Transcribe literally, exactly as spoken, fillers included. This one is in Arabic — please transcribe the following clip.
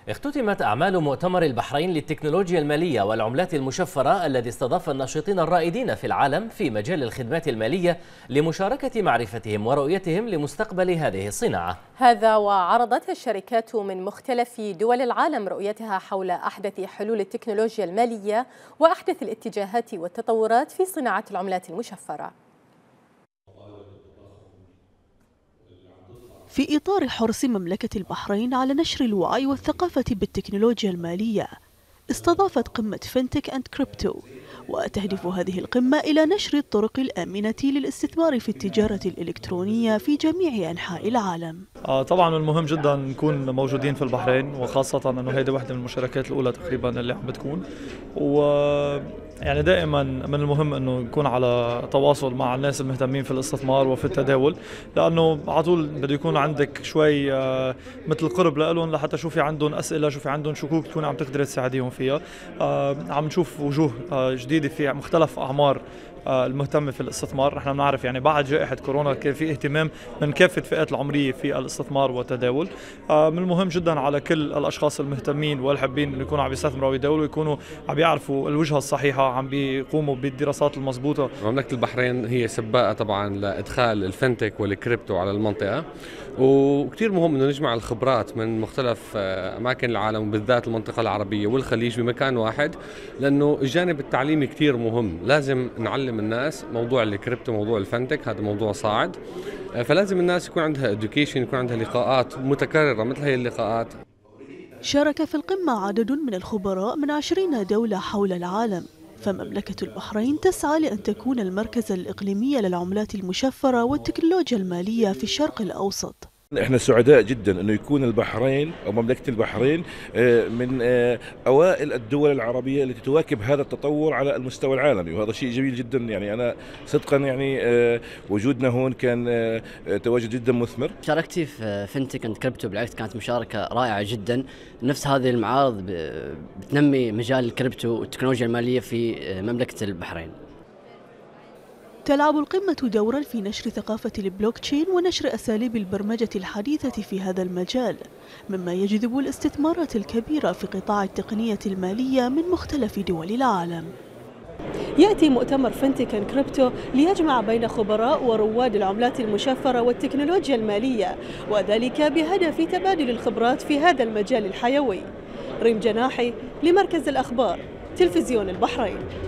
اختتمت أعمال مؤتمر البحرين للتكنولوجيا المالية والعملات المشفرة الذي استضاف الناشطين الرائدين في العالم في مجال الخدمات المالية لمشاركة معرفتهم ورؤيتهم لمستقبل هذه الصناعة. هذا وعرضت الشركات من مختلف دول العالم رؤيتها حول أحدث حلول التكنولوجيا المالية وأحدث الاتجاهات والتطورات في صناعة العملات المشفرة. في إطار حرص مملكة البحرين على نشر الوعي والثقافة بالتكنولوجيا المالية، استضافت قمة فينتك أند كريبتو، وتهدف هذه القمة إلى نشر الطرق الآمنة للاستثمار في التجارة الإلكترونية في جميع أنحاء العالم. طبعا المهم جدا نكون موجودين في البحرين، وخاصة أنه هذه واحدة من المشاركات الأولى تقريبا اللي عم بتكون، و يعني دائما من المهم انه نكون على تواصل مع الناس المهتمين في الاستثمار وفي التداول، لانه على طول بده يكون عندك شوي مثل قرب لهم لحتى شو في عندهم اسئله، شو في عندهم شكوك تكون عم تقدر تساعديهم فيها. عم نشوف وجوه جديده في مختلف اعمار المهتمة في الاستثمار. نحن بنعرف يعني بعد جائحة كورونا كان في اهتمام من كافة الفئات العمرية في الاستثمار والتداول. من المهم جدا على كل الاشخاص المهتمين والحابين انه يكونوا عم يستثمروا ويداولوا يكونوا عم يعرفوا الوجهة الصحيحة، عم بيقوموا بالدراسات المضبوطة. مملكة البحرين هي سباقة طبعا لادخال الفنتك والكريبتو على المنطقة، وكثير مهم انه نجمع الخبرات من مختلف اماكن العالم وبالذات المنطقة العربية والخليج بمكان واحد، لانه الجانب التعليمي كثير مهم. لازم نعلم الناس موضوع الكريبتو، موضوع الفنتك، هذا موضوع صاعد، فلازم الناس يكون عندها education، يكون عندها لقاءات متكررة مثل هي اللقاءات. شارك في القمة عدد من الخبراء من عشرين دولة حول العالم، فمملكة البحرين تسعى لأن تكون المركز الإقليمي للعملات المشفرة والتكنولوجيا المالية في الشرق الأوسط. احنا سعداء جدا انه يكون البحرين او مملكه البحرين من اوائل الدول العربيه التي تواكب هذا التطور على المستوى العالمي، وهذا شيء جميل جدا. يعني انا صدقا يعني وجودنا هون كان تواجد جدا مثمر. شاركتي في فينتك اند كريبتو، بالعكس كانت مشاركه رائعه جدا. نفس هذه المعارض بتنمي مجال الكريبتو والتكنولوجيا الماليه في مملكه البحرين. تلعب القمة دورا في نشر ثقافة البلوكتشين ونشر أساليب البرمجة الحديثة في هذا المجال، مما يجذب الاستثمارات الكبيرة في قطاع التقنية المالية من مختلف دول العالم. يأتي مؤتمر فينتك أند كريبتو ليجمع بين خبراء ورواد العملات المشفرة والتكنولوجيا المالية، وذلك بهدف تبادل الخبرات في هذا المجال الحيوي. ريم جناحي لمركز الأخبار، تلفزيون البحرين.